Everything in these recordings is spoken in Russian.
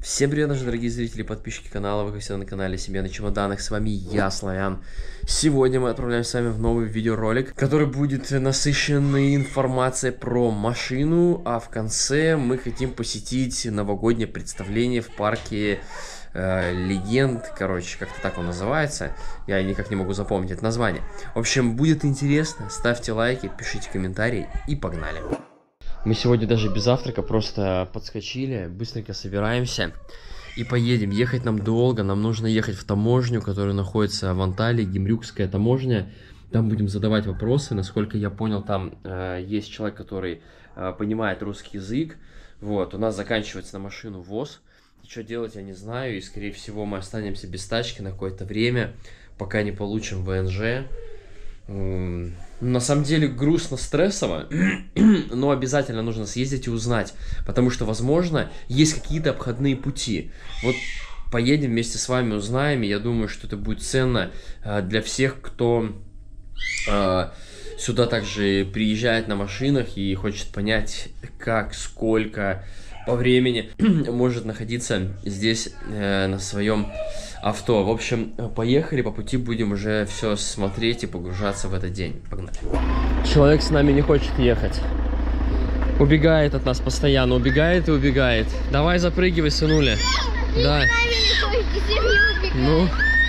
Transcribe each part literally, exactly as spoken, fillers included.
Всем привет, наши дорогие зрители и подписчики канала, вы как всегда на канале Семья на чемоданах, с вами я, Славян. Сегодня мы отправляемся с вами в новый видеоролик, который будет насыщенной информацией про машину, а в конце мы хотим посетить новогоднее представление в парке э, Легенд, короче, как-то так он называется, я никак не могу запомнить это название. В общем, будет интересно, ставьте лайки, пишите комментарии и погнали. Мы сегодня даже без завтрака просто подскочили, быстренько собираемся и поедем. Ехать нам долго, нам нужно ехать в таможню, которая находится в Анталии, Гемрюкская таможня. Там будем задавать вопросы, насколько я понял, там э, есть человек, который э, понимает русский язык. Вот, у нас заканчивается на машину ВОЗ, и что делать я не знаю, и скорее всего мы останемся без тачки на какое-то время, пока не получим ВНЖ. На самом деле грустно, стрессово, но обязательно нужно съездить и узнать, потому что, возможно, есть какие-то обходные пути. Вот поедем вместе с вами, узнаем, и я думаю, что это будет ценно для всех, кто э, сюда также приезжает на машинах и хочет понять, как, сколько по времени может находиться здесь э, на своем авто. В общем, поехали, по пути будем уже все смотреть и погружаться в этот день. Погнали. Человек с нами не хочет ехать. Убегает от нас постоянно, убегает и убегает. Давай запрыгивай, сынуля. Да. Ну.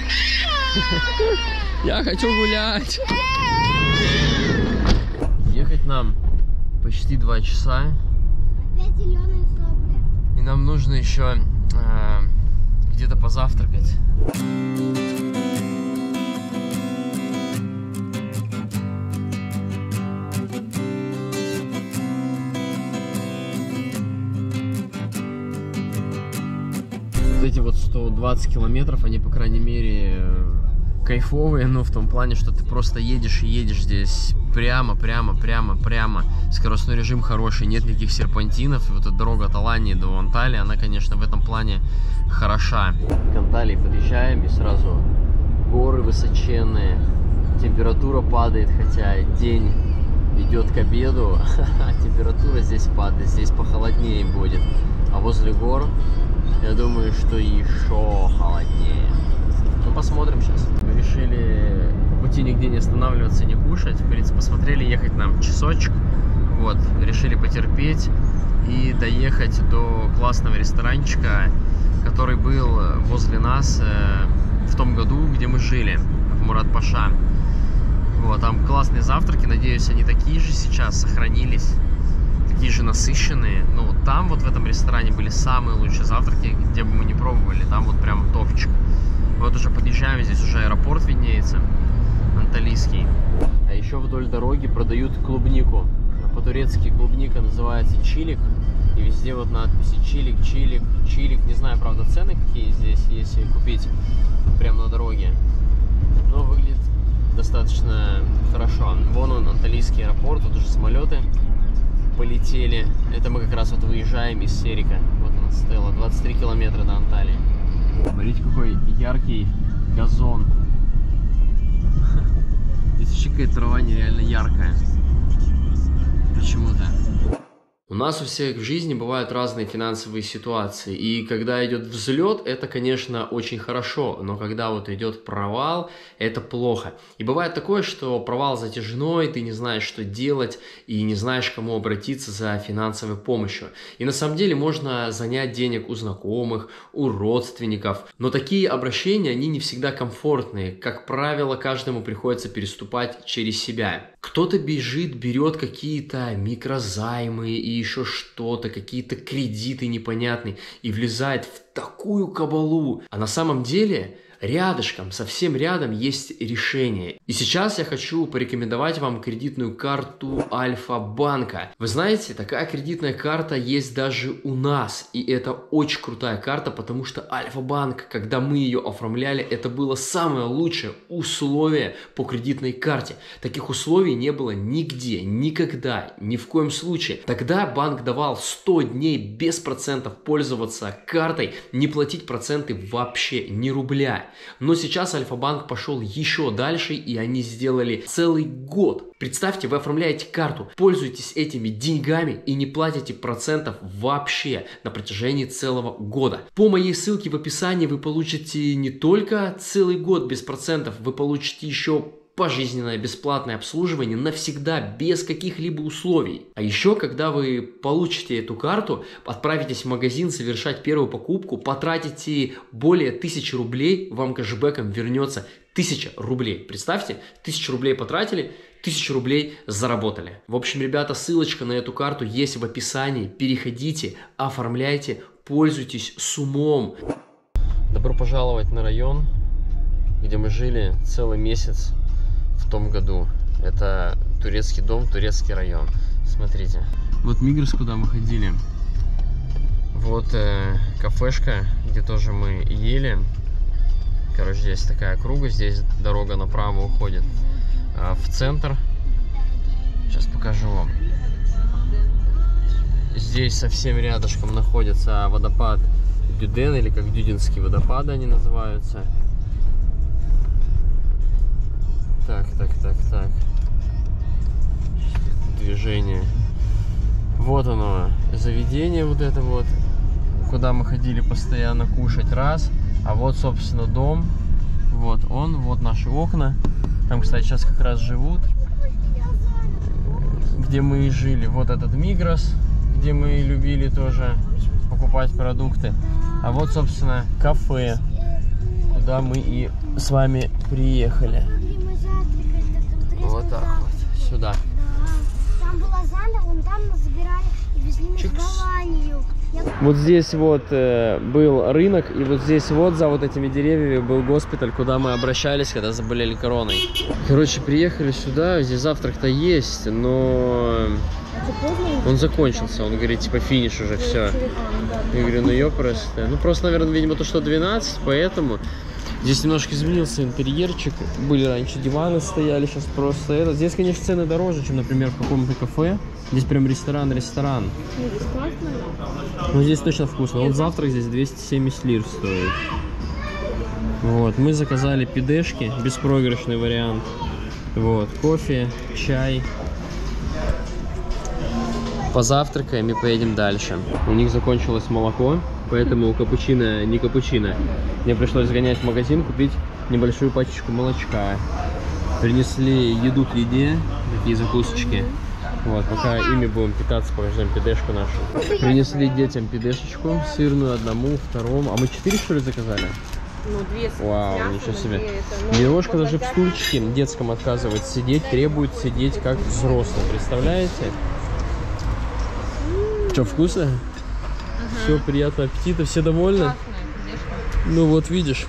Я хочу гулять. Ехать нам почти два часа. Опять зеленые сопли. И нам нужно еще э, где-то позавтракать. Вот эти вот сто двадцать километров, они, по крайней мере, кайфовые, но в том плане, что ты просто едешь и едешь здесь прямо, прямо, прямо, прямо. Скоростной режим хороший, нет никаких серпантинов. И вот эта дорога от Алании до Анталии, она, конечно, в этом плане хороша. К Анталии подъезжаем, и сразу горы высоченные, температура падает, хотя день идет к обеду, а температура здесь падает, здесь похолоднее будет. А возле гор, я думаю, что еще холоднее. Ну, посмотрим сейчас. Мы решили по пути нигде не останавливаться, не кушать. В принципе, посмотрели, ехать нам часочек. Вот, решили потерпеть и доехать до классного ресторанчика, который был возле нас э, в том году, где мы жили, в Мурат-Паша. Вот, там классные завтраки, надеюсь, они такие же сейчас сохранились, такие же насыщенные. Ну, вот там вот в этом ресторане были самые лучшие завтраки, где бы мы не пробовали, там вот прям топчик. Вот уже подъезжаем, здесь уже аэропорт виднеется, анталийский. А еще вдоль дороги продают клубнику. По-турецки клубника называется чилик. И везде вот надписи чилик, чилик, чилик. Не знаю, правда, цены какие здесь, если купить прямо на дороге. Но выглядит достаточно хорошо. Вон он, анталийский аэропорт, вот уже самолеты полетели. Это мы как раз вот выезжаем из Серика. Вот она, Стелла, двадцать три километра до Анталии. Смотрите, какой яркий газон. Здесь вообще какая-то трава нереально яркая. Почему-то. У нас у всех в жизни бывают разные финансовые ситуации, и когда идет взлет, это, конечно, очень хорошо, но когда вот идет провал, это плохо. И бывает такое, что провал затяжной, ты не знаешь, что делать, и не знаешь, к кому обратиться за финансовой помощью. И на самом деле можно занять денег у знакомых, у родственников, но такие обращения, они не всегда комфортные. Как правило, каждому приходится переступать через себя. Кто-то бежит, берет какие-то микрозаймы и еще что-то, какие-то кредиты непонятные и влезает в такую кабалу. А на самом деле рядышком, совсем рядом есть решение. И сейчас я хочу порекомендовать вам кредитную карту Альфа-банка. Вы знаете, такая кредитная карта есть даже у нас. И это очень крутая карта, потому что Альфа-банк, когда мы ее оформляли, это было самое лучшее условие по кредитной карте. Таких условий не было нигде, никогда, ни в коем случае. Тогда банк давал сто дней без процентов пользоваться картой, не платить проценты вообще, ни рубля. Но сейчас Альфа-банк пошел еще дальше, и они сделали целый год. Представьте, вы оформляете карту, пользуетесь этими деньгами и не платите процентов вообще на протяжении целого года. По моей ссылке в описании вы получите не только целый год без процентов, вы получите еще пожизненное бесплатное обслуживание навсегда, без каких-либо условий. А еще, когда вы получите эту карту, отправитесь в магазин совершать первую покупку, потратите более тысячи рублей, вам кэшбэком вернется тысяча рублей. Представьте, тысячу рублей потратили, тысячу рублей заработали. В общем, ребята, ссылочка на эту карту есть в описании. Переходите, оформляйте, пользуйтесь с умом. Добро пожаловать на район, где мы жили целый месяц в том году. Это турецкий дом, турецкий район. Смотрите. Вот Мигрос, куда мы ходили. Вот э, кафешка, где тоже мы ели. Короче, здесь такая круга, здесь дорога направо уходит э, в центр. Сейчас покажу вам. Здесь совсем рядышком находится водопад Дюден, или как Дюдинские водопады они называются. Так, так, так, так. Движение. Вот оно, заведение вот это вот, куда мы ходили постоянно кушать, раз. А вот, собственно, дом. Вот он, вот наши окна. Там, кстати, сейчас как раз живут, где мы и жили. Вот этот Мигрос, где мы любили тоже покупать продукты. А вот, собственно, кафе, куда мы и с вами приехали. Вот так вот, сюда. Там была зана, вон там нас забирали и везли на Голландию. Вот здесь вот э, был рынок, и вот здесь вот за вот этими деревьями был госпиталь, куда мы обращались, когда заболели короной. Короче, приехали сюда, здесь завтрак-то есть, но он закончился. Он говорит, типа, финиш уже, все. Я говорю, ну ёпрст. Ну просто, наверное, видимо, то, что двенадцать, поэтому... Здесь немножко изменился интерьерчик. Были раньше диваны стояли, сейчас просто это. Здесь, конечно, цены дороже, чем, например, в каком-то кафе. Здесь прям ресторан-ресторан. Ну, здесь классно. Ну, здесь точно вкусно. Вот завтрак здесь двести семьдесят лир стоит. Вот, мы заказали пидешки, беспроигрышный вариант. Вот, кофе, чай. Позавтракаем и поедем дальше. У них закончилось молоко, поэтому капучино не капучино. Мне пришлось сгонять в магазин, купить небольшую пачечку молочка. Принесли еду к еде, такие закусочки. Вот, пока ими будем питаться, покажем пидешку нашу. Принесли детям пидешечку, сырную одному, второму. А мы четыре, что ли, заказали? Ну, две. Вау, ничего себе. Мирошка даже в стульчике детском отказывает сидеть, требует сидеть как взрослый. Представляете? Что, вкусно? Ага. Все, приятного аппетита, все довольны? Ну вот, видишь.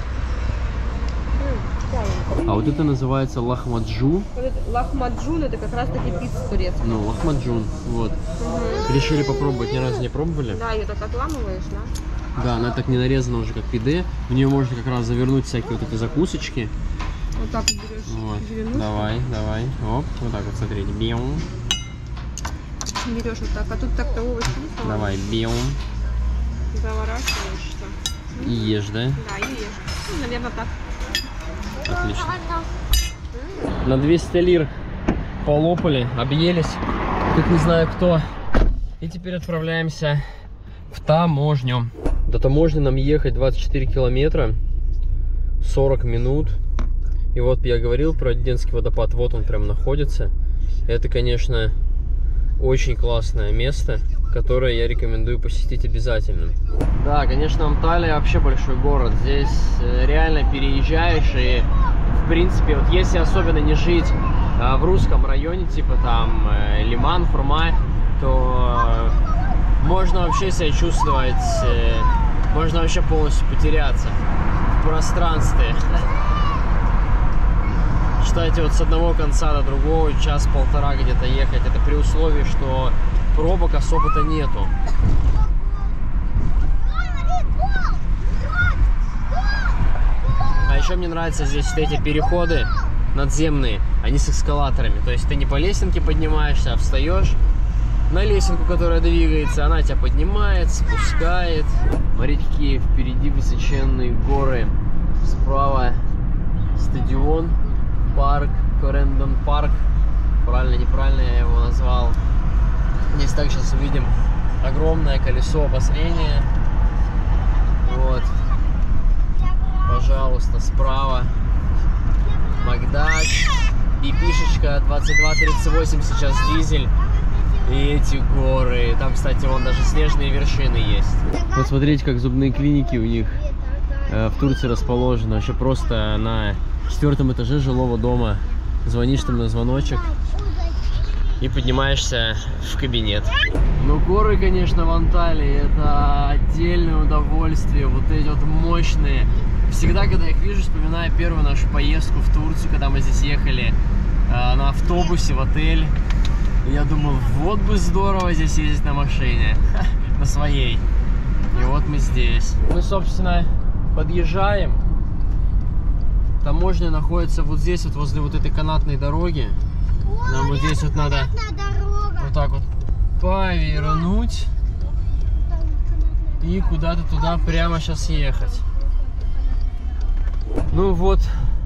А вот это называется лахмаджу. Вот лахмаджун, это как раз таки пицца турецкая. Ну, лахмаджун, вот. Угу. Решили попробовать, ни разу не пробовали. Да, ее так отламываешь, да? Да, она так не нарезана уже, как пиде. В нее можно как раз завернуть всякие вот эти закусочки. Вот так берешь. Вот. Давай, давай. Оп, вот так вот, смотрите. Бьем. Берешь вот так, а тут так-то овощи. Давай, бьем. Заворачиваешь, что? И ешь, да? Да, и ешь. Ну, наверное, так. Отлично. На двести лир полопали, объелись, как не знаю кто. И теперь отправляемся в таможню. До таможни нам ехать двадцать четыре километра, сорок минут. И вот я говорил про Дюденский водопад, вот он прям находится. Это, конечно, очень классное место, которое я рекомендую посетить обязательно. Да, конечно, Анталия вообще большой город. Здесь реально переезжаешь, и в принципе, вот если особенно не жить а, в русском районе, типа там э, Лиман, Фурма, то э, можно вообще себя чувствовать, э, можно вообще полностью потеряться в пространстве. Кстати, вот с одного конца до другого час-полтора где-то ехать. Это при условии, что пробок особо-то нету. А еще мне нравятся здесь вот эти переходы надземные. Они с эскалаторами. То есть ты не по лесенке поднимаешься, а встаешь на лесенку, которая двигается. Она тебя поднимает, спускает. Смотрите, какие впереди высоченные горы. Справа стадион, парк, Корендон парк. Правильно, неправильно я его назвал. Здесь так сейчас увидим огромное колесо обозрения. Вот. Пожалуйста, справа Макдак, пипишечка двадцать два тридцать восемь, сейчас дизель. И эти горы. Там, кстати, вон даже снежные вершины есть. Вот смотрите, как зубные клиники у них э, в Турции расположены. Вообще просто на четвертом этаже жилого дома. Звонишь там на звоночек и поднимаешься в кабинет. Ну, горы, конечно, в Анталии это отдельное удовольствие. Вот эти вот мощные. Всегда, когда я их вижу, вспоминаю первую нашу поездку в Турцию, когда мы здесь ехали э, на автобусе в отель. Я думал, вот бы здорово здесь ездить на машине, на своей. И вот мы здесь. Мы, собственно, подъезжаем. Таможня находится вот здесь, вот возле вот этой канатной дороги. Нам вот здесь вот надо вот так вот повернуть и куда-то туда прямо сейчас ехать. Ну вот,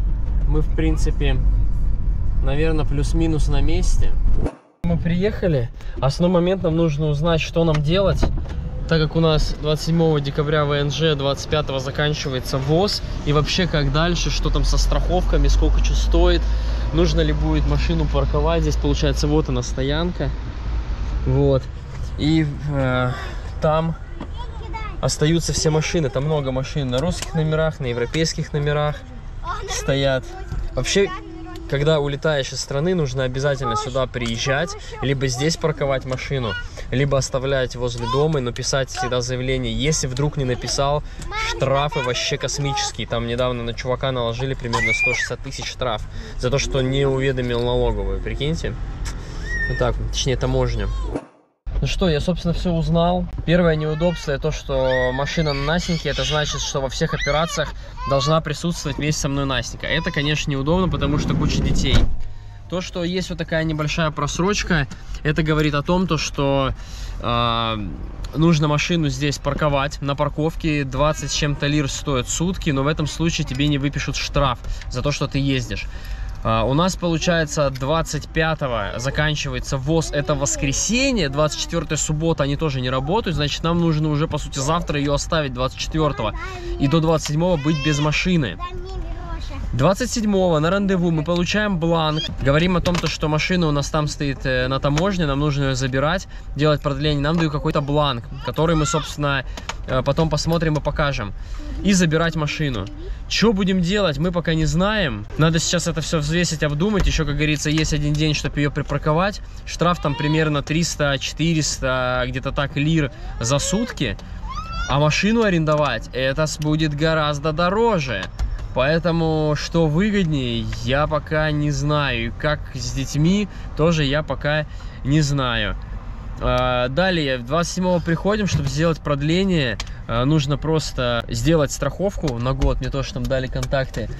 мы в принципе, наверное, плюс-минус на месте. Мы приехали. Основной момент, нам нужно узнать, что нам делать, так как у нас двадцать седьмого декабря ВНЖ, двадцать пятого заканчивается ВОЗ. И вообще, как дальше, что там со страховками, сколько что стоит, нужно ли будет машину парковать. Здесь, получается, вот она стоянка. Вот. И э, там остаются все машины. Там много машин на русских номерах, на европейских номерах стоят. Вообще, когда улетаешь из страны, нужно обязательно сюда приезжать, либо здесь парковать машину, либо оставлять возле дома, но писать всегда заявление. Если вдруг не написал, штрафы вообще космические. Там недавно на чувака наложили примерно сто шестьдесят тысяч штраф за то, что не уведомил налоговую. Прикиньте. Вот так, точнее, таможню. Ну что, я, собственно, все узнал. Первое неудобство — это то, что машина на Настеньке. Это значит, что во всех операциях должна присутствовать вместе со мной Настенька. Это, конечно, неудобно, потому что куча детей. То, что есть вот такая небольшая просрочка, это говорит о том, то, что э, нужно машину здесь парковать. На парковке двадцать с чем-то лир стоят сутки, но в этом случае тебе не выпишут штраф за то, что ты ездишь. Uh, у нас, получается, двадцать пятого заканчивается ВОЗ, это воскресенье, двадцать четвёртая суббота, они тоже не работают, значит, нам нужно уже, по сути, завтра ее оставить двадцать четвёртого и до двадцать седьмого быть без машины. двадцать седьмого на рандеву мы получаем бланк, говорим о том, что машина у нас там стоит на таможне, нам нужно ее забирать, делать продление, нам дают какой-то бланк, который мы, собственно, потом посмотрим и покажем, и забирать машину. Что будем делать, мы пока не знаем. Надо сейчас это все взвесить, обдумать. Еще, как говорится, есть один день, чтобы ее припарковать. Штраф там примерно триста-четыреста, где-то так, лир за сутки. А машину арендовать, это будет гораздо дороже. Поэтому, что выгоднее, я пока не знаю. И как с детьми, тоже я пока не знаю. Далее, двадцать седьмого приходим, чтобы сделать продление. Нужно просто сделать страховку на год, не то, что там дали контакты.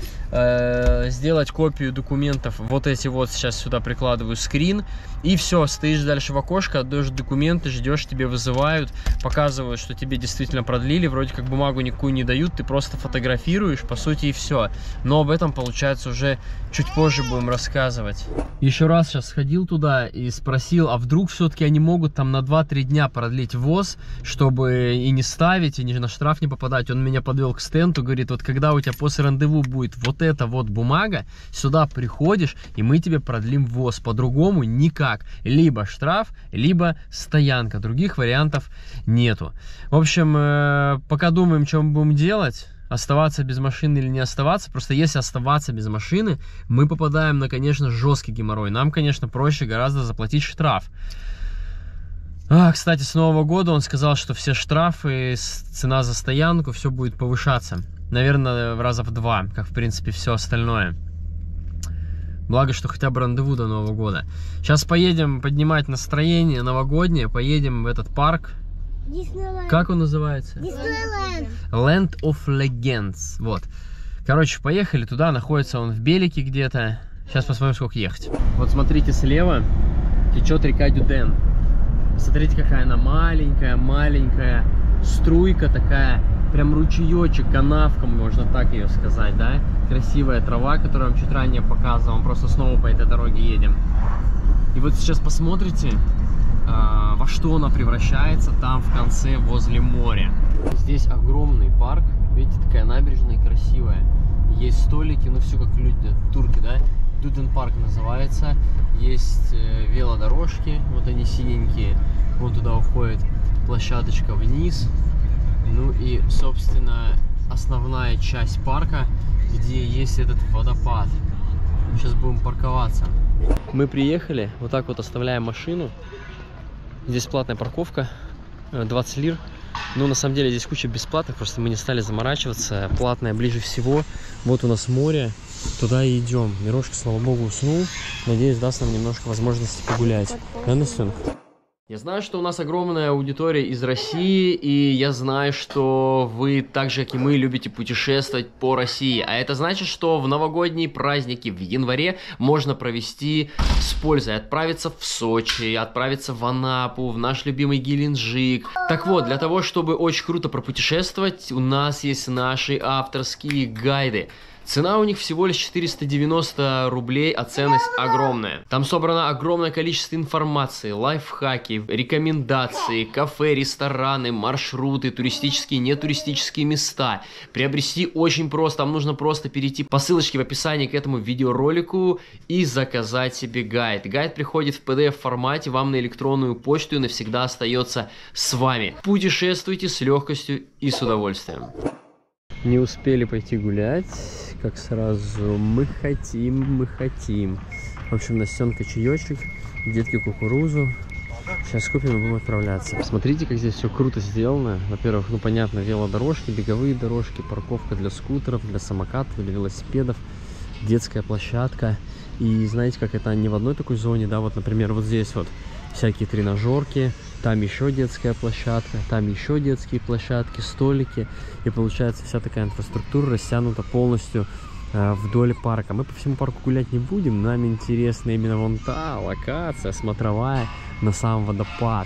Сделать копию документов, вот эти вот, сейчас сюда прикладываю скрин. И все, стоишь дальше в окошко, отдаешь документы, ждешь, тебе вызывают, показывают, что тебе действительно продлили. Вроде как бумагу никакую не дают, ты просто фотографируешь, по сути, и все. Но об этом, получается, уже чуть позже будем рассказывать. Еще раз сейчас сходил туда и спросил, а вдруг все-таки они могут там на два-три дня продлить ВОЗ, чтобы и не ставить, и не, на штраф не попадать. Он меня подвел к стенду, говорит, вот когда у тебя после рандеву будет вот эта вот бумага, сюда приходишь, и мы тебе продлим ВОЗ. По-другому никак. Либо штраф, либо стоянка. Других вариантов нету. В общем, э, пока думаем, что мы будем делать. Оставаться без машины или не оставаться. Просто если оставаться без машины, мы попадаем на, конечно, жесткий геморрой. Нам, конечно, проще гораздо заплатить штраф. А, кстати, с Нового года он сказал, что все штрафы, цена за стоянку, все будет повышаться. Наверное, раза в два, как, в принципе, все остальное. Благо, что хотя бы рандеву до Нового года. Сейчас поедем поднимать настроение новогоднее. Поедем в этот парк. Диснейленд. Как он называется? Диснейленд. Land of Legends. Вот. Короче, поехали туда. Находится он в Белике где-то. Сейчас посмотрим, сколько ехать. Вот смотрите, слева течет река Дюден. Смотрите, какая она маленькая, маленькая. Струйка такая прям ручеечек, канавка, можно так ее сказать, да? Красивая трава, которую я вам чуть ранее показывал, мы просто снова по этой дороге едем. И вот сейчас посмотрите, э, во что она превращается там в конце, возле моря. Здесь огромный парк, видите, такая набережная красивая. Есть столики, ну все как люди, турки, да? Дуден парк называется. Есть э, велодорожки, вот они синенькие. Вон туда уходит площадочка вниз. Ну и, собственно, основная часть парка, где есть этот водопад. Сейчас будем парковаться. Мы приехали, вот так вот оставляем машину. Здесь платная парковка, двадцать лир. Но на самом деле здесь куча бесплатных, просто мы не стали заморачиваться. Платная ближе всего. Вот у нас море, туда и идем. Мирошка, слава богу, уснул. Надеюсь, даст нам немножко возможности погулять. Да, Настен? Я знаю, что у нас огромная аудитория из России, и я знаю, что вы, так же, как и мы, любите путешествовать по России. А это значит, что в новогодние праздники в январе можно провести с пользой. Отправиться в Сочи, отправиться в Анапу, в наш любимый Геленджик. Так вот, для того, чтобы очень круто пропутешествовать, у нас есть наши авторские гайды. Цена у них всего лишь четыреста девяносто рублей, а ценность огромная. Там собрано огромное количество информации, лайфхаки, рекомендации, кафе, рестораны, маршруты, туристические, нетуристические места. Приобрести очень просто, вам нужно просто перейти по ссылочке в описании к этому видеоролику и заказать себе гайд. Гайд приходит в пи ди эф формате, вам на электронную почту и навсегда остается с вами. Путешествуйте с легкостью и с удовольствием. Не успели пойти гулять, как сразу мы хотим, мы хотим. В общем, Настенка чаечек, детки кукурузу. Сейчас купим и будем отправляться. Посмотрите, как здесь все круто сделано. Во-первых, ну понятно, велодорожки, беговые дорожки, парковка для скутеров, для самокатов, для велосипедов, детская площадка. И знаете, как это не в одной такой зоне, да, вот, например, вот здесь вот всякие тренажерки, там еще детская площадка, там еще детские площадки, столики. И получается вся такая инфраструктура растянута полностью э, вдоль парка. Мы по всему парку гулять не будем, нам интересна именно вон та локация, смотровая, на сам водопад.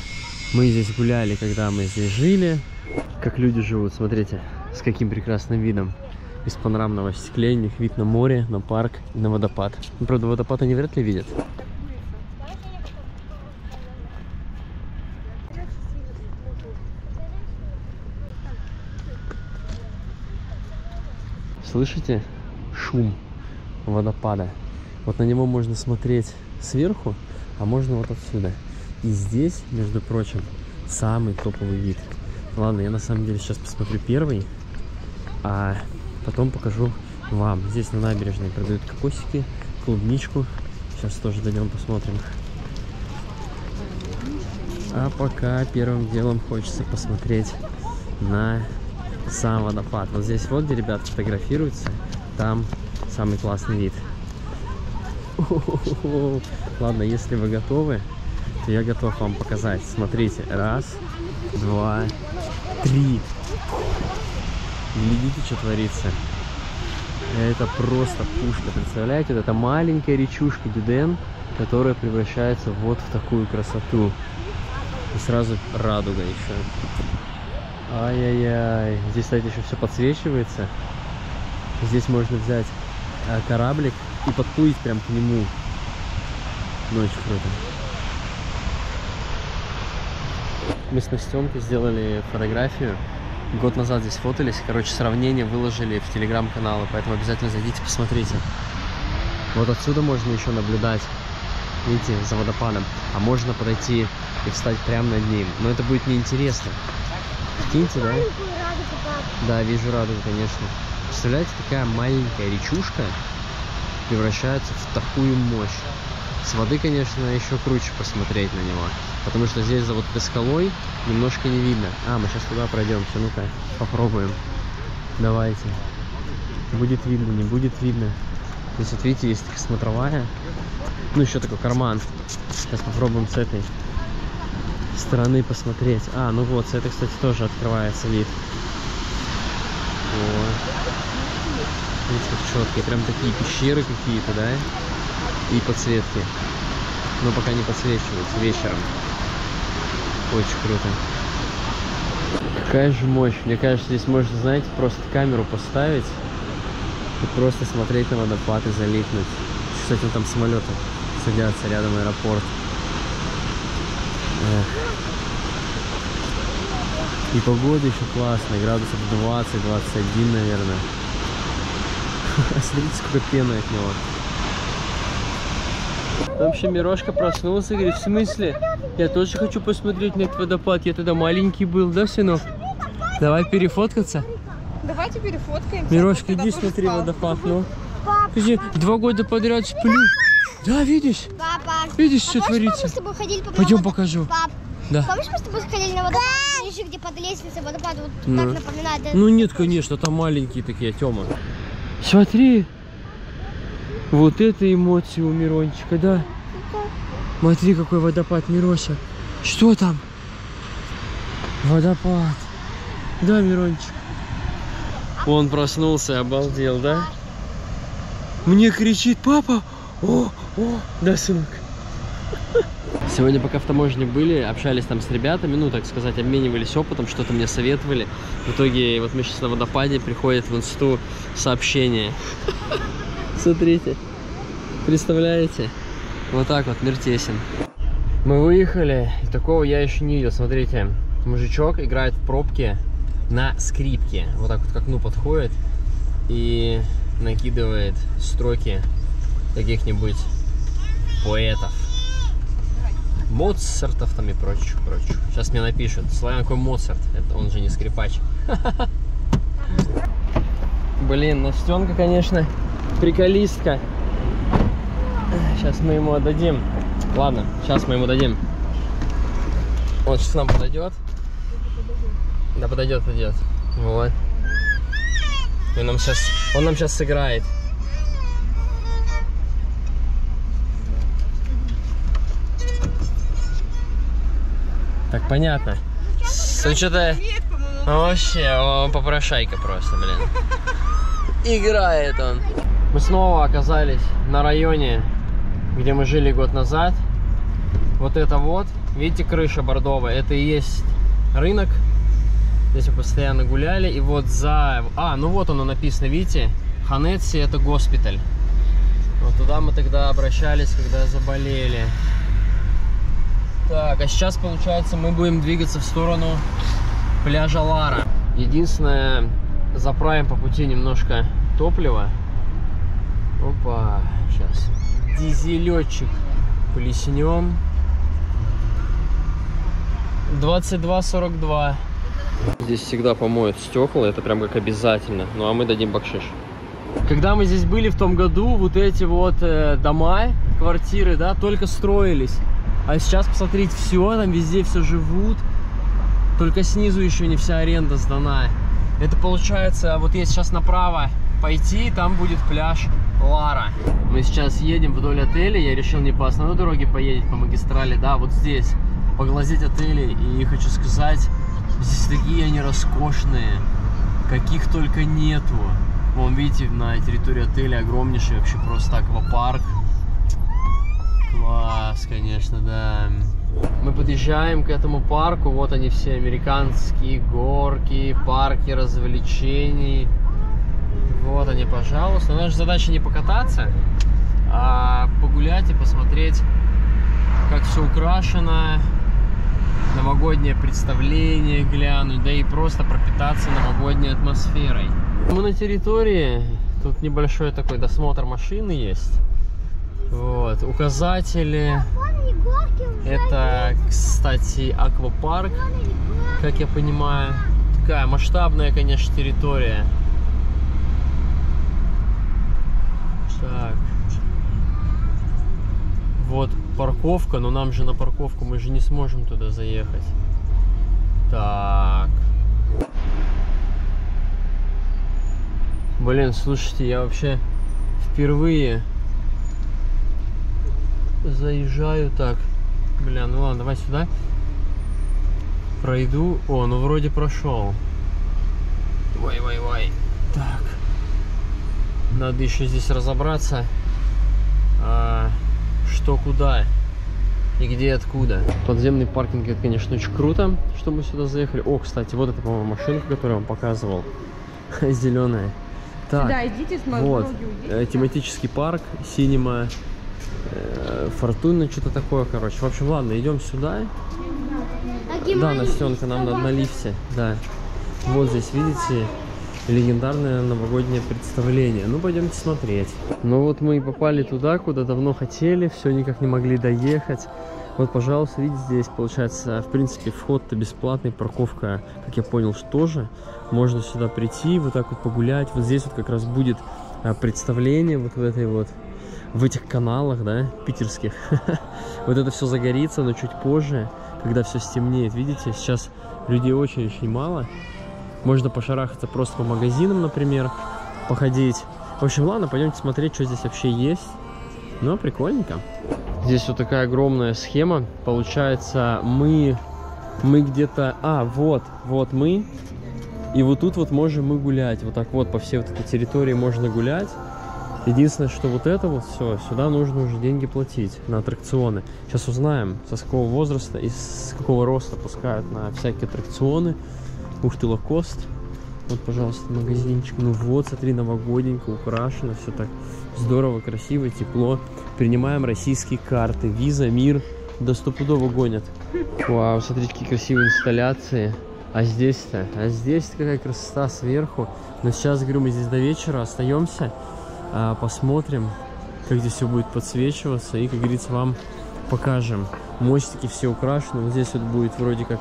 Мы здесь гуляли, когда мы здесь жили. Как люди живут, смотрите, с каким прекрасным видом. Из панорамного остекления вид на море, на парк и на водопад. Ну, правда, водопад они вряд ли видят. Слышите шум водопада? Вот на него можно смотреть сверху, а можно вот отсюда. И здесь, между прочим, самый топовый вид. Ладно, я на самом деле сейчас посмотрю первый, а потом покажу вам. Здесь на набережной продают кокосики, клубничку. Сейчас тоже дойдем, посмотрим. А пока первым делом хочется посмотреть на сам водопад. Вот здесь вот, где ребята фотографируются, там самый классный вид. О-о-о-о. Ладно, если вы готовы, то я готов вам показать. Смотрите, раз, два, три. Глядите, что творится. Это просто пушка. Представляете, вот это маленькая речушка Дюден, которая превращается вот в такую красоту. И сразу радуга еще. Ай-яй-яй. Здесь, кстати, еще все подсвечивается. Здесь можно взять э, кораблик и подплыть прям к нему. Ну, очень круто. Мы с Настенкой сделали фотографию. Год назад здесь фотались. Короче, сравнение выложили в телеграм-каналы, поэтому обязательно зайдите, посмотрите. Вот отсюда можно еще наблюдать, видите, за водопадом. А можно подойти и встать прямо над ним. Но это будет неинтересно. Прикиньте, да? Да, вижу радугу, конечно. Представляете, такая маленькая речушка превращается в такую мощь. С воды, конечно, еще круче посмотреть на него. Потому что здесь за вот этой скалой немножко не видно. А, мы сейчас туда пройдемся. Ну-ка, попробуем. Давайте. Будет видно, не будет видно. Здесь, вот видите, есть такая смотровая. Ну, еще такой карман. Сейчас попробуем с этой стороны посмотреть. А, ну вот, с этой, кстати, тоже открывается вид. Вот. Видите, как четкие. Прям такие пещеры какие-то, да? И подсветки. Но пока не подсвечиваются вечером. Очень круто. Какая же мощь. Мне кажется, здесь можно, знаете, просто камеру поставить и просто смотреть на водопад и залипнуть. Кстати, там самолеты садятся, рядом аэропорт. Эх. И погода еще классная, градусов двадцать двадцать один, наверное. Смотрите, сколько пены от него. Вообще Мирошка проснулся и говорит: в смысле? Я тоже хочу посмотреть на этот водопад. Я тогда маленький был, да, сынок? Давай перефоткаться. Давайте перефоткаемся. Мирошка, иди смотри водопад, ну. Иди, два года подряд сплю. Да, видишь? Папа. Видишь, А что помнишь, творится? мы с тобой ходили по Пойдем водопаду? покажу. Пап, Да. помнишь, мы с тобой ходили на водопад, ниже, где под лестницей водопад, вот Ну. так напоминает? Да? Ну нет, конечно, там маленькие такие, Тёма. Смотри. Вот это эмоции у Мирончика, да? Смотри, какой водопад, Мироша. Что там? Водопад. Да, Мирончик? Он проснулся, обалдел, да? Мне кричит: папа! О, о, да, сынок. Сегодня, пока в таможне были, общались там с ребятами, ну, так сказать, обменивались опытом, что-то мне советовали. В итоге, вот мы сейчас на водопаде, приходит в инсту сообщение. Смотрите. Представляете? Вот так вот, мир тесен. Мы выехали, и такого я еще не видел. Смотрите, мужичок играет в пробке на скрипке. Вот так вот к окну подходит и накидывает строки каких-нибудь поэтов. Моцартов там и прочих, прочих. Сейчас мне напишут: Славян, какой Моцарт? Это он же не скрипач. Блин, Настенка, конечно, приколистка. Сейчас мы ему отдадим. Ладно, сейчас мы ему дадим. Он сейчас к нам подойдет. Да, подойдет, подойдет. Вот. И нам сейчас, он нам сейчас сыграет. Так, понятно. Он что-то... Вообще, он попрошайка просто, блин. Играет он. Мы снова оказались на районе, где мы жили год назад. Вот это вот, видите, крыша бордовая, это и есть рынок. Здесь мы постоянно гуляли. И вот за... А, ну вот оно написано, видите? Ханетси — это госпиталь. Вот туда мы тогда обращались, когда заболели. Так, а сейчас, получается, мы будем двигаться в сторону пляжа Лара. Единственное, заправим по пути немножко топлива. Опа, сейчас дизелечек плеснем. двадцать два сорок два. Здесь всегда помоют стекла, это прям как обязательно. Ну а мы дадим бакшиш. Когда мы здесь были в том году, вот эти вот э, дома, квартиры, да, только строились. А сейчас, посмотрите, все, там везде все живут. Только снизу еще не вся аренда сдана. Это получается, вот если сейчас направо пойти, там будет пляж Лара. Мы сейчас едем вдоль отеля. Я решил не по основной дороге поедет, по магистрали, да, вот здесь поглазеть отели. И хочу сказать, здесь такие они роскошные, каких только нету. Вон, видите, на территории отеля огромнейший вообще просто аквапарк. Класс, конечно, да. Мы подъезжаем к этому парку. Вот они все, американские горки, парки развлечений. Вот они, пожалуйста. Наша задача не покататься, а погулять и посмотреть, как все украшено. Новогоднее представление глянуть, да и просто пропитаться новогодней атмосферой. Мы на территории, тут небольшой такой досмотр машины есть. Вот, указатели. Это, кстати, аквапарк, как я понимаю. Такая масштабная, конечно, территория. Так. Вот парковка, но нам же на парковку мы же не сможем туда заехать. Так. Блин, слушайте, я вообще впервые заезжаю так. Бля, ну ладно, давай сюда. Пройду. О, ну вроде прошел. Ой, ой, ой. Так. Надо еще здесь разобраться. А, что куда. и где откуда. Подземный паркинг, это, конечно, очень круто, что мы сюда заехали. О, кстати, вот это, по-моему, машинка, которую я вам показывал. Зеленая. Так, да, идите, смотрите. вот, э, тематический парк, синема, э, фортуна, что-то такое, короче. В общем, ладно, идем сюда. Да, Настенка, нам надо на лифте, да. Вот здесь, видите, легендарное новогоднее представление. Ну, пойдемте смотреть. Ну вот мы и попали туда, куда давно хотели, все никак не могли доехать. Вот, пожалуйста, видите, здесь получается, в принципе, вход-то бесплатный, парковка, как я понял, что тоже. Можно сюда прийти, вот так вот погулять. Вот здесь вот как раз будет представление вот в этой вот, в этих каналах, да, питерских. Вот это все загорится, но чуть позже, когда все стемнеет. Видите, сейчас людей очень-очень мало. Можно пошарахаться просто по магазинам, например, походить. В общем, ладно, пойдемте смотреть, что здесь вообще есть. Ну, прикольненько. Здесь вот такая огромная схема. Получается, мы, мы где-то... А, вот, вот мы. И вот тут вот можем мы гулять. Вот так вот по всей вот этой территории можно гулять. Единственное, что вот это вот все, сюда нужно уже деньги платить на аттракционы. Сейчас узнаем, со какого возраста и с какого роста пускают на всякие аттракционы. Ух ты, локост. Вот, пожалуйста, магазинчик. Ну вот, смотри, новогодненько, украшено. Все так здорово, красиво, тепло. Принимаем российские карты. Виза, Мир. До стопудово гонят. Вау, смотрите, какие красивые инсталляции. А здесь-то, а здесь какая красота сверху. Но сейчас, говорю, мы здесь до вечера остаемся. А, посмотрим, как здесь все будет подсвечиваться. И, как говорится, вам покажем. Мостики все украшены. Вот здесь вот будет вроде как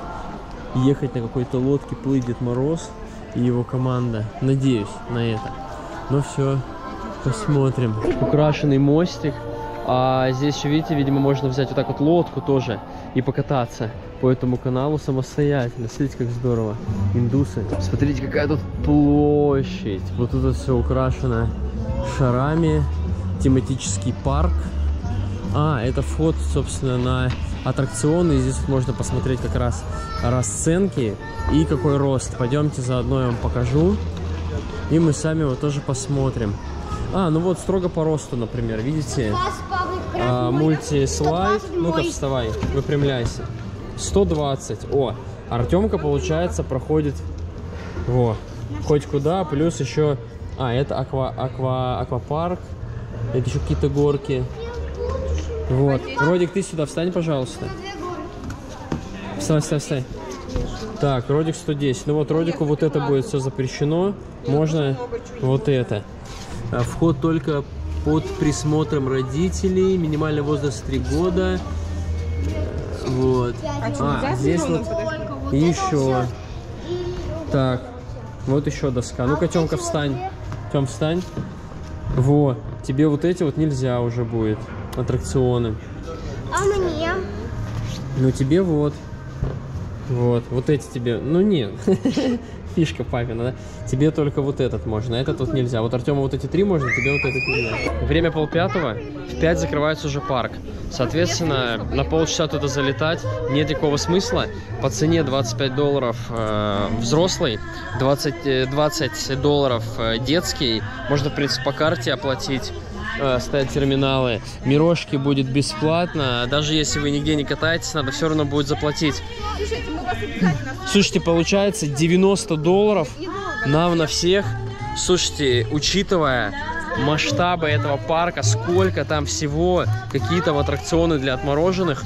ехать на какой-то лодке, плыть Дед Мороз и его команда. Надеюсь на это. Но все, посмотрим. Украшенный мостик. А здесь еще, видите, видимо, можно взять вот так вот лодку тоже и покататься по этому каналу самостоятельно. Смотрите, как здорово. Индусы. Смотрите, какая тут площадь. Вот тут все украшено шарами. Тематический парк. А, это вход, собственно, на аттракционы. И здесь вот можно посмотреть как раз расценки и какой рост. Пойдемте заодно я вам покажу. И мы сами его тоже посмотрим. А, ну вот строго по росту, например, видите? А, мультислайд. Ну-ка, вставай, выпрямляйся. сто двадцать. О, Артемка, получается, проходит во, хоть куда, плюс еще... А, это аква, аква, аквапарк. Это еще какие-то горки. Вот. Родик, ты сюда встань, пожалуйста. Встань, встань, встань. Так, Родик сто десять. Ну вот, Родику вот это будет все запрещено. Можно вот это. Вход только под присмотром родителей. Минимальный возраст три года. Вот. А, здесь вот еще. Так, вот еще доска. Ну-ка, Тёмка, встань. Тём, встань. Вот. Тебе вот эти вот нельзя уже будет. Аттракционы. А мне? Ну, тебе вот. Вот. Вот эти тебе. Ну, нет. Фишка папина, да? Тебе только вот этот можно, а этот вот нельзя. Вот Артему вот эти три можно, тебе вот этот нельзя. Время полпятого, в пять закрывается уже парк. Соответственно, на полчаса туда залетать нет никакого смысла. По цене двадцать пять долларов э, взрослый, двадцать, двадцать долларов э, детский. Можно, в принципе, по карте оплатить. Стоят терминалы. Мирошки будет бесплатно. Даже если вы нигде не катаетесь, надо все равно будет заплатить. Слушайте, мы вас обязательно... Слушайте, получается девяносто долларов нам на всех. Слушайте, учитывая масштабы этого парка, сколько там всего, какие-то аттракционы для отмороженных,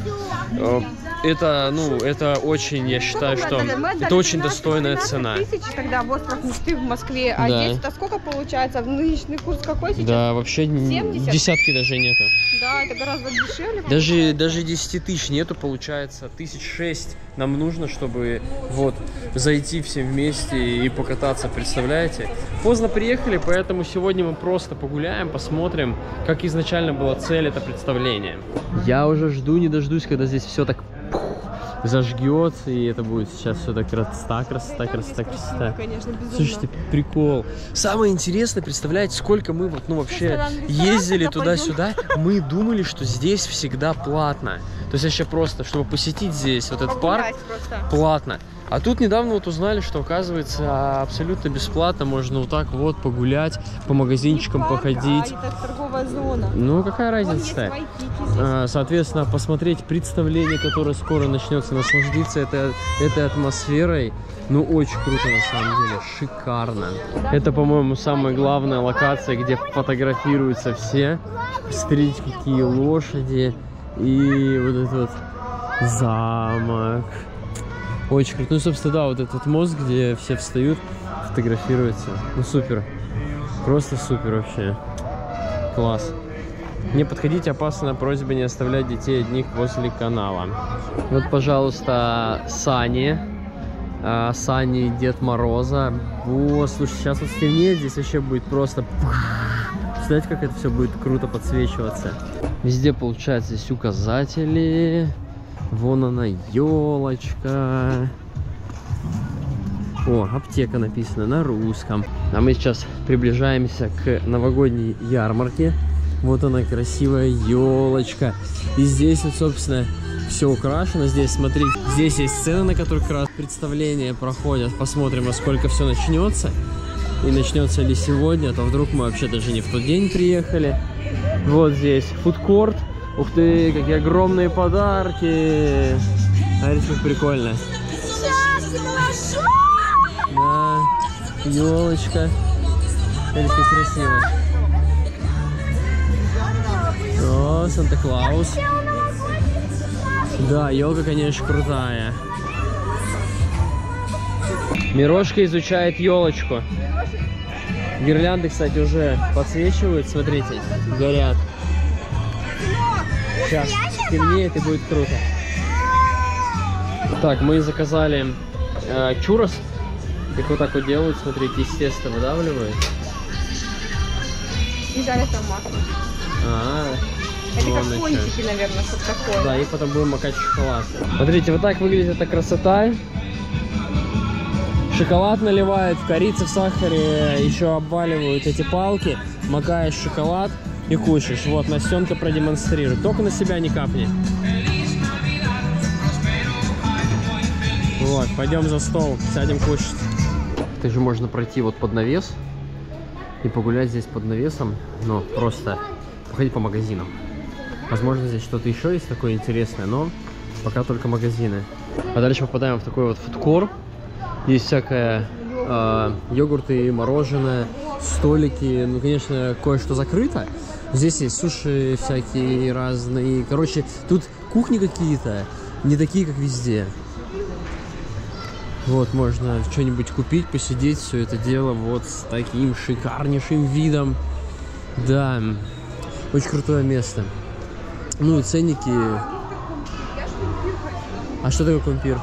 это, ну, это очень, я считаю, что это очень достойная цена. Тогда в остров мечты в Москве, а да. здесь это сколько получается? Нынешний курс какой сейчас? Да, вообще семьдесят? Десятки даже нету. Да, это гораздо дешевле. Даже, даже десяти тысяч нету, получается, тысяч шесть нам нужно, чтобы вот зайти все вместе и покататься, представляете? Поздно приехали, поэтому сегодня мы просто погуляем, посмотрим, как изначально была цель это представление. Я уже жду, не дождусь, когда здесь все так зажгется, и это будет сейчас все так красота, красота, красота, красота. Конечно, безумно. Слушайте, прикол. Самое интересное, представляете, сколько мы вот, ну, вообще ездили туда-сюда, мы думали, что здесь всегда платно. То есть вообще просто, чтобы посетить здесь вот этот парк, платно. А тут недавно вот узнали, что, оказывается, абсолютно бесплатно можно вот так вот погулять, по магазинчикам Не парк, походить. А это торговая зона. Ну, какая Вон есть разница-то? Вайкики здесь. А, соответственно, посмотреть представление, которое скоро начнется, насладиться этой, этой атмосферой. Ну, очень круто на самом деле, шикарно. Это, по-моему, самая главная локация, где фотографируются все. Смотрите, какие лошади. И вот этот вот замок. Очень круто. Ну, собственно, да, вот этот мост, где все встают, фотографируются. Ну, супер. Просто супер вообще. Класс. Не подходите, опасно, просьба не оставлять детей одних возле канала. Вот, пожалуйста, сани. А, сани Дед Мороза. О, слушай, сейчас вот стемнеет, здесь вообще будет просто... Представляете, как это все будет круто подсвечиваться. Везде, получается, здесь указатели. Вон она, елочка. О, аптека написана на русском. А мы сейчас приближаемся к новогодней ярмарке. Вот она, красивая елочка. И здесь вот, собственно, все украшено. Здесь, смотрите, здесь есть сцены, на которых как раз представления проходят. Посмотрим, во сколько все начнется. И начнется ли сегодня, а то вдруг мы вообще даже не в тот день приехали. Вот здесь фудкорт. Ух ты, какие огромные подарки. Смотрите, как прикольно. Да, елочка. Смотрите, как красиво. О, Санта-Клаус. Да, елка, конечно, крутая. Мирошка изучает елочку. Гирлянды, кстати, уже подсвечивают, смотрите, горят. Сейчас темнеет и будет круто. Так, мы заказали э, чуррос. Их вот так вот делают, смотрите, естественно, выдавливают. И жарят там масло. А, Это вон как еще. пончики, наверное, что-то такое. Да, и потом будем макать в шоколад. Смотрите, вот так выглядит эта красота. Шоколад наливают, в корице, в сахаре еще обваливают эти палки, макаешь шоколад и кушаешь. Вот, Настенка продемонстрирует. Только на себя не капни. Вот, пойдем за стол, сядем кушать. Также можно пройти вот под навес и погулять здесь под навесом, но просто походить по магазинам. Возможно, здесь что-то еще есть такое интересное, но пока только магазины. А дальше попадаем в такой вот фудкор. Есть всякое э, йогурты, мороженое, столики. Ну, конечно, кое-что закрыто. Здесь есть суши всякие разные. Короче, тут кухни какие-то не такие, как везде. Вот, можно что-нибудь купить, посидеть, все это дело вот с таким шикарнейшим видом. Да, очень крутое место. Ну и ценники. А что такое кумпир?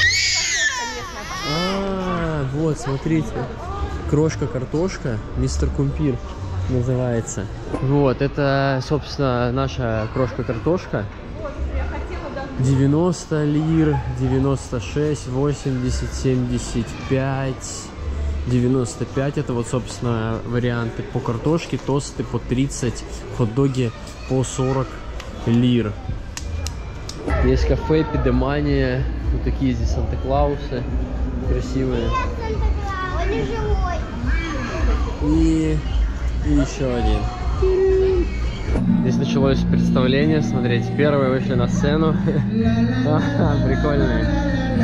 А, вот, смотрите. Крошка-картошка, мистер Кумпир называется. Вот, это, собственно, наша крошка-картошка. девяносто лир, девяносто шесть, восемьдесят, семьдесят пять, девяносто пять. Это вот, собственно, варианты по картошке, тосты по тридцать, хот-доги по сорок лир. Есть кафе Пидемания. Вот такие здесь Санта-Клаусы красивые. И, и еще один. Здесь началось представление. Смотрите, первые вышли на сцену. Прикольные.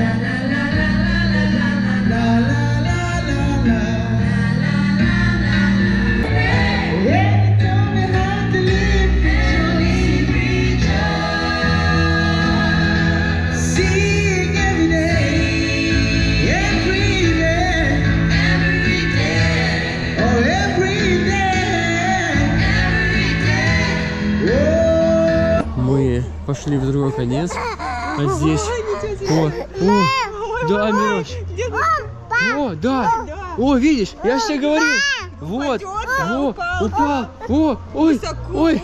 Пошли в другой конец. А здесь... О, о, да, Мирош. О, да. О, видишь, я же тебе говорил. Вот. О, упал. О, ой, ой.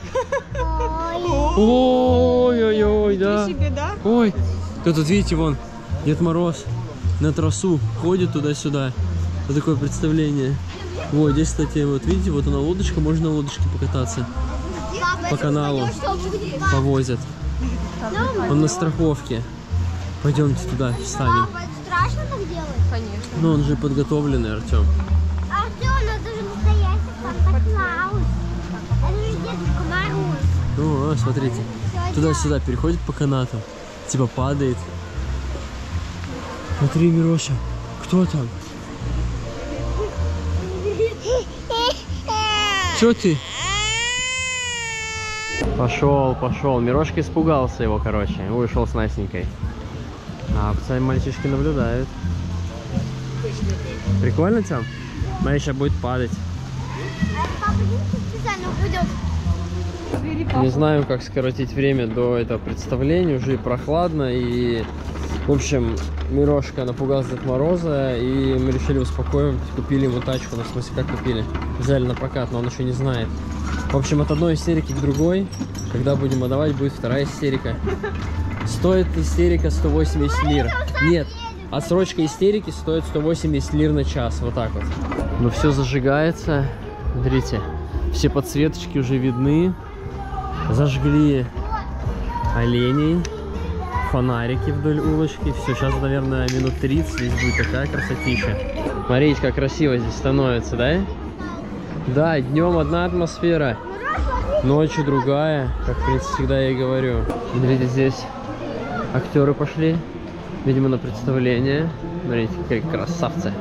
Ой-ой-ой, да. Ой. Тут, тут, видите, вон, Дед Мороз на трассу ходит туда-сюда. Вот такое представление. Вот, здесь, кстати, вот видите, вот она лодочка, можно на лодочке покататься. По каналу повозят. Он на страховке. Пойдемте туда, встанем. страшно так делать? Конечно. Ну он же подготовленный, Артем. Артем, это же настоящий Санта-Клаус. Это же Дедушка Мороз. Ну, а, смотрите. Туда-сюда переходит по канату. Типа падает. Смотри, Мироша. Кто там? Чё ты? Пошел, пошел. Мирошка испугался его, короче. Вышел с Настенькой. А пацаны, мальчишки наблюдают. Прикольно там? Смотри, сейчас будет падать. Папа, не специально упадет. Не знаю, как скоротить время до этого представления. Уже и прохладно. И, в общем, Мирошка напугался Дед Мороза. И мы решили успокоить. Купили ему тачку. Ну, в смысле, как купили? Взяли на прокат, но он еще не знает. В общем, от одной истерики к другой. Когда будем отдавать, будет вторая истерика. Стоит истерика сто восемьдесят лир. Нет, отсрочка истерики стоит сто восемьдесят лир на час. Вот так вот. Ну все зажигается. Смотрите, все подсветочки уже видны. Зажгли оленей, фонарики вдоль улочки. Все, сейчас, наверное, минут тридцать здесь будет такая красотища. Смотрите, как красиво здесь становится, да? Да, днем одна атмосфера, ночью другая, как, в принципе, всегда я и говорю. Смотрите, здесь актеры пошли, видимо, на представление. Смотрите, какие красавцы.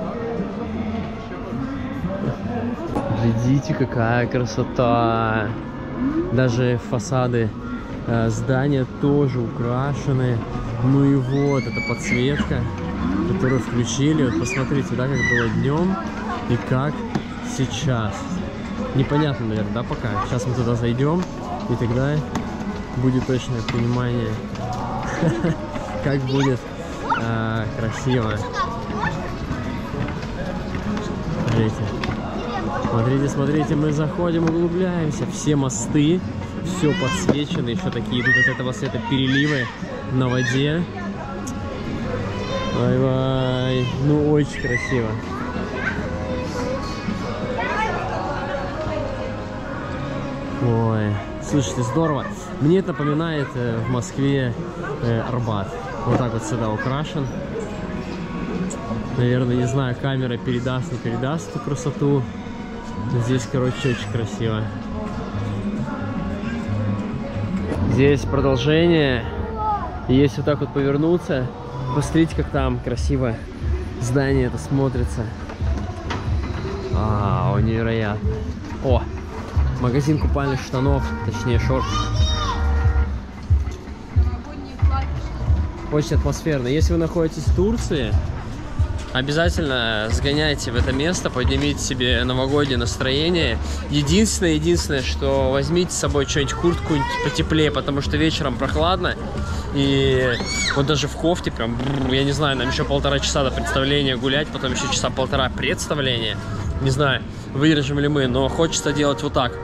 Глядите, какая красота. Даже фасады э, здания тоже украшены. Ну и вот, эта подсветка, которую включили. Вот посмотрите, да, как было днем и как сейчас. Непонятно, наверное, да, пока. Сейчас мы туда зайдем, и тогда будет точное понимание, как будет а, красиво. Смотрите. Смотрите, смотрите, мы заходим, углубляемся. Все мосты, все подсвечено, еще такие идут от этого света переливы на воде. Ай-вай, ну очень красиво. Ой, слушайте, здорово. Мне это напоминает э, в Москве э, Арбат. Вот так вот сюда украшен. Наверное, не знаю, камера передаст, не передаст эту красоту. Здесь, короче, очень красиво. Здесь продолжение. И если вот так вот повернуться, посмотрите, как там красиво здание это смотрится. Вау, невероятно. О! Магазин купальных штанов, точнее шорт. Очень атмосферно. Если вы находитесь в Турции, обязательно сгоняйте в это место, поднимите себе новогоднее настроение. Единственное, единственное, что возьмите с собой что-нибудь, куртку потеплее, потому что вечером прохладно. И вот даже в кофте прям, я не знаю, нам еще полтора часа до представления гулять, потом еще часа полтора представления. Не знаю, выдержим ли мы, но хочется делать вот так.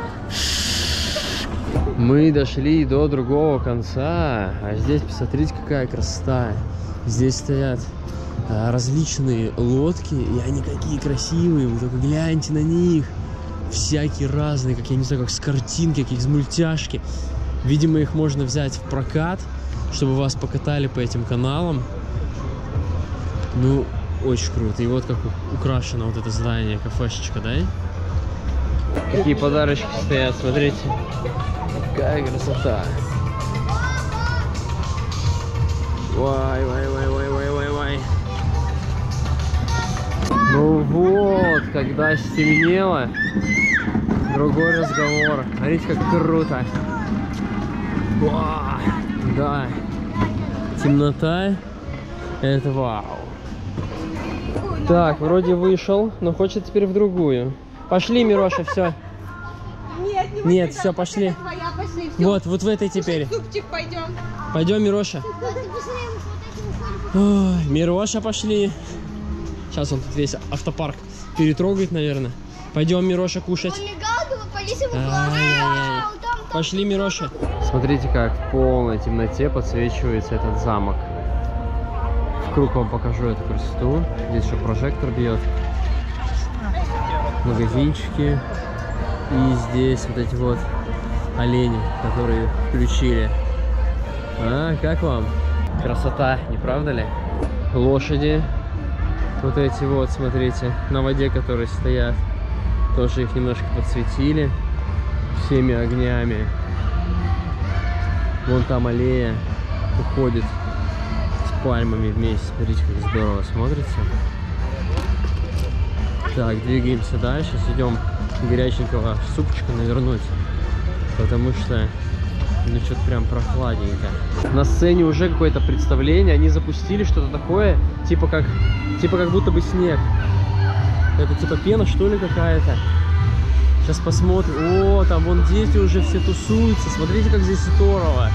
Мы дошли до другого конца, а здесь, посмотрите, какая красота. Здесь стоят а, различные лодки, и они какие красивые, вы только гляньте на них. Всякие разные, как я не знаю, как с картинки, как из мультяшки. Видимо, их можно взять в прокат, чтобы вас покатали по этим каналам. Ну, очень круто. И вот как украшено вот это здание, кафешечка, да? Какие подарочки стоят, смотрите. Какая красота. Вай, вай, вай, вай, вай, вай, вай. Ну вот, когда стемнело, другой разговор. Смотрите, как круто. Вау, да. Темнота. Это вау. Так, вроде вышел, но хочет теперь в другую. Пошли, Мироша, все. Нет, не Нет, вот все, сюда, пошли. вот твоя, пошли, всё. Вот, вот в этой теперь. Супчик, пойдем. Пойдем, Мироша. Ой, Мироша, пошли. Сейчас он тут весь автопарк перетрогает, наверное. Пойдем, Мироша, кушать. Ай-яй-яй. Пошли, Мироша. Смотрите, как в полной темноте подсвечивается этот замок. В круг вам покажу эту красоту. Здесь еще прожектор бьет. Магазинчики. И здесь вот эти вот олени, которые включили. А, как вам? Красота, не правда ли? лошади. Вот эти вот, смотрите, на воде, которые стоят. Тоже их немножко подсветили всеми огнями. Вон там аллея уходит с пальмами вместе. Смотрите, как здорово смотрится. Так, двигаемся дальше. Идем горяченького супчика навернуть. Потому что, ну, что-то прям прохладненько. На сцене уже какое-то представление. Они запустили что-то такое, типа как, типа как будто бы снег. Это типа пена, что ли, какая-то. Сейчас посмотрим. О, там вон дети уже все тусуются. Смотрите, как здесь здорово.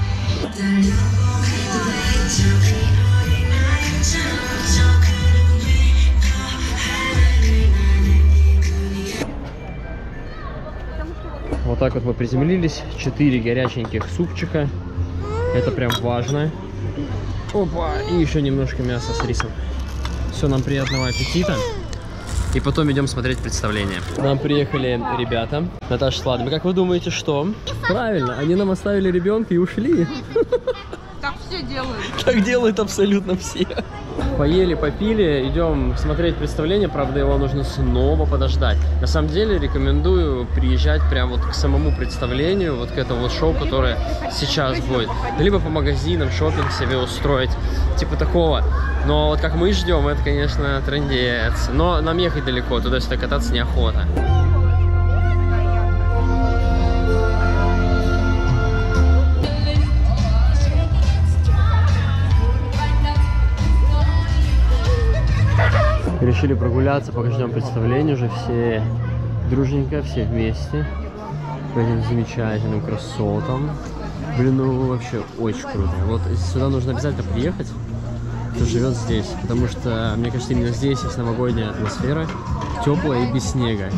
Вот так вот мы приземлились. Четыре горяченьких супчика. Это прям важно. Опа! И еще немножко мяса с рисом. Все, нам приятного аппетита. И потом идем смотреть представление. К нам приехали ребята. Наташа с Владом. Как вы думаете, что? Правильно, они нам оставили ребенка и ушли. Так все делают. Так делают абсолютно все. Поели, попили, идем смотреть представление. Правда, его нужно снова подождать. На самом деле, рекомендую приезжать прямо вот к самому представлению, вот к этому вот шоу, которое сейчас будет. Либо по магазинам шопинг себе устроить, типа такого. Но вот как мы ждем, это, конечно, трындец. Но нам ехать далеко, туда-сюда кататься неохота. Решили прогуляться, пока ждем представления, уже все дружненько, все вместе по этим замечательным красотам. Блин, ну вообще очень круто. Вот сюда нужно обязательно приехать, кто живет здесь, потому что, мне кажется, именно здесь есть новогодняя атмосфера, теплая и без снега.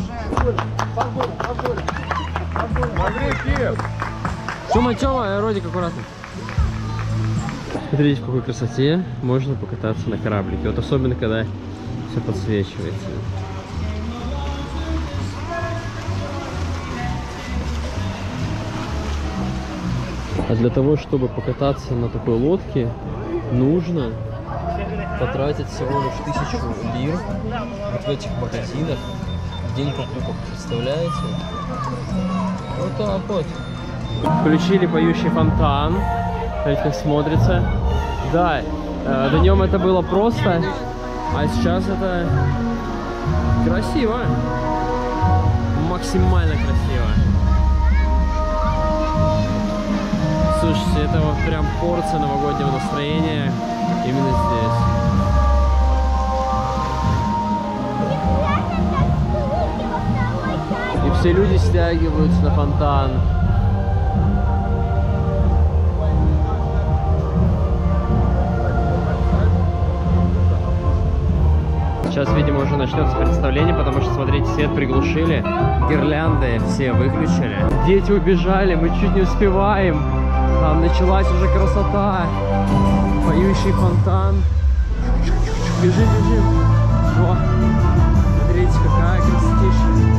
Тёма, Тёма, Родик, аккуратно. Смотрите, в какой красоте можно покататься на кораблике. Вот особенно, когда все подсвечивается. А для того, чтобы покататься на такой лодке, нужно потратить всего лишь тысячу лир вот в этих магазинах в день покупок. Представляете? Вот так вот. Включили поющий фонтан. Смотрите, как смотрится. Да, э, днем это было просто. А сейчас это красиво, максимально красиво. Слушайте, это вот прям порция новогоднего настроения именно здесь. И все люди стягиваются на фонтан. Сейчас, видимо, уже начнется представление, потому что, смотрите, свет приглушили, гирлянды все выключили. Дети убежали, мы чуть не успеваем. Там началась уже красота. Поющий фонтан. Бежим, бежим. О, смотрите, какая красотища.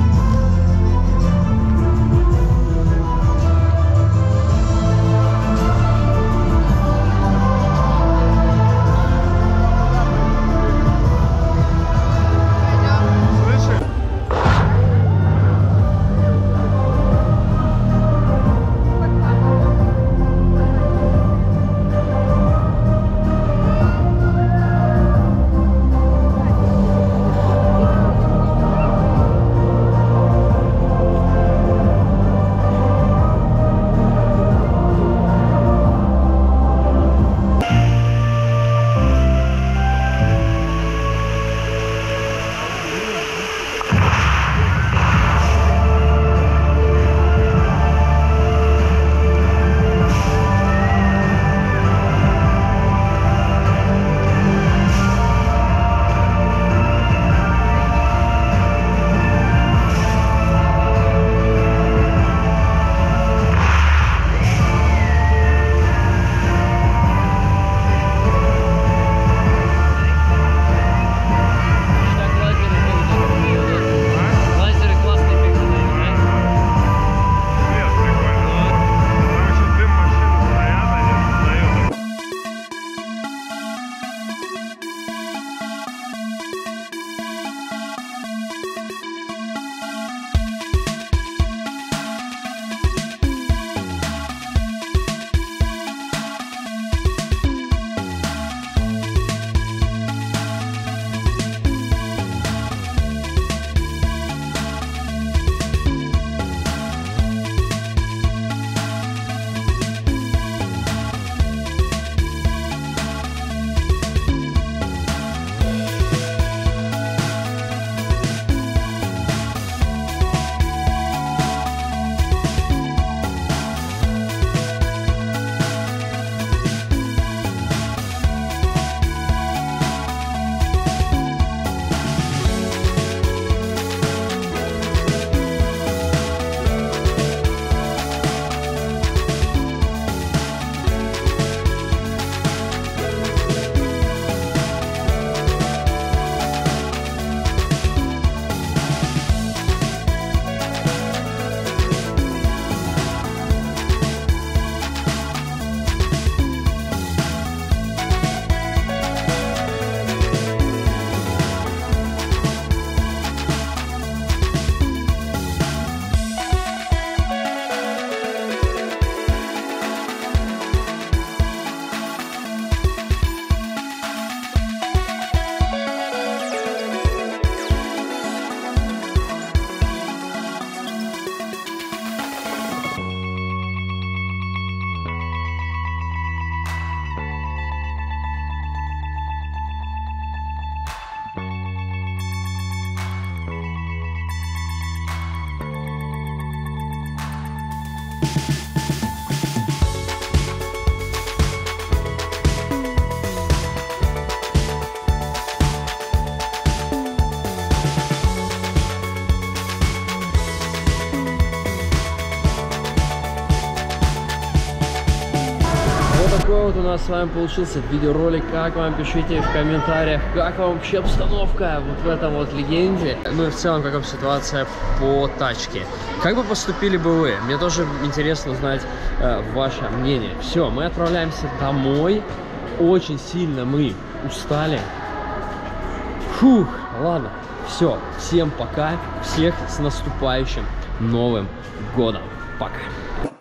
такой вот у нас с вами получился видеоролик. Как вам? Пишите в комментариях, как вам вообще обстановка вот в этом вот легенде. Ну и в целом, как вам ситуация по тачке. Как бы поступили бы вы? Мне тоже интересно узнать э, ваше мнение. Все, мы отправляемся домой. Очень сильно мы устали. Фух, ладно. Все, всем пока. Всех с наступающим Новым годом. Пока.